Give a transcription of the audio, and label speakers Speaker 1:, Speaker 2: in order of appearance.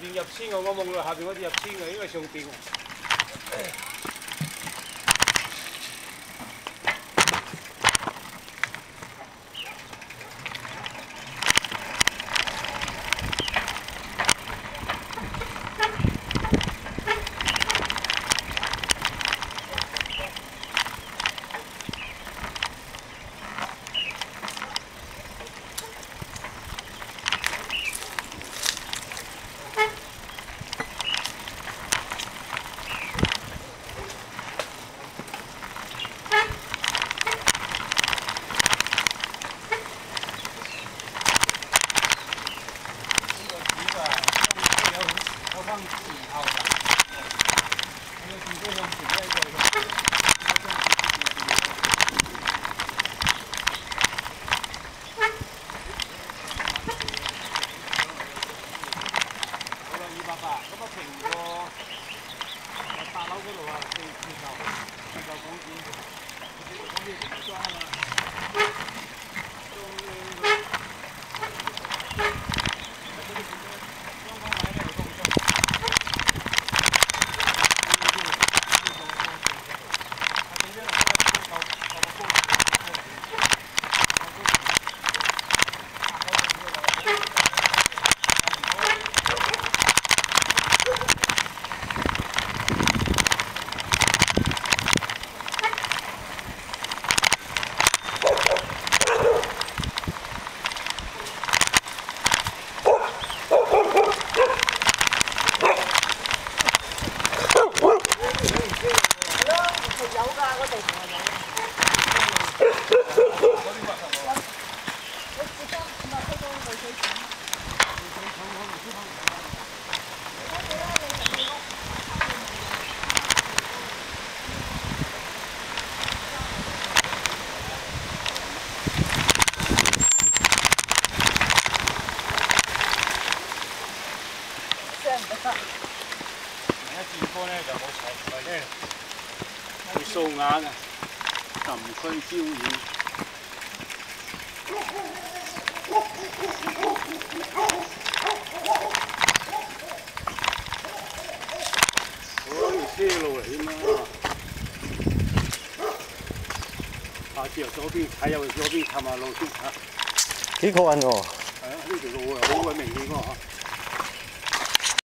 Speaker 1: 邊入千我望到下邊嗰啲入千嘅，應該上邊。就冇齊咧，會掃眼啊，就唔區招遠。條車路嚟㗎嘛，下次由左邊睇入去左邊探下路先嚇。
Speaker 2: 幾過癮喎！
Speaker 1: 係啊，呢條路啊好鬼明顯喎嚇。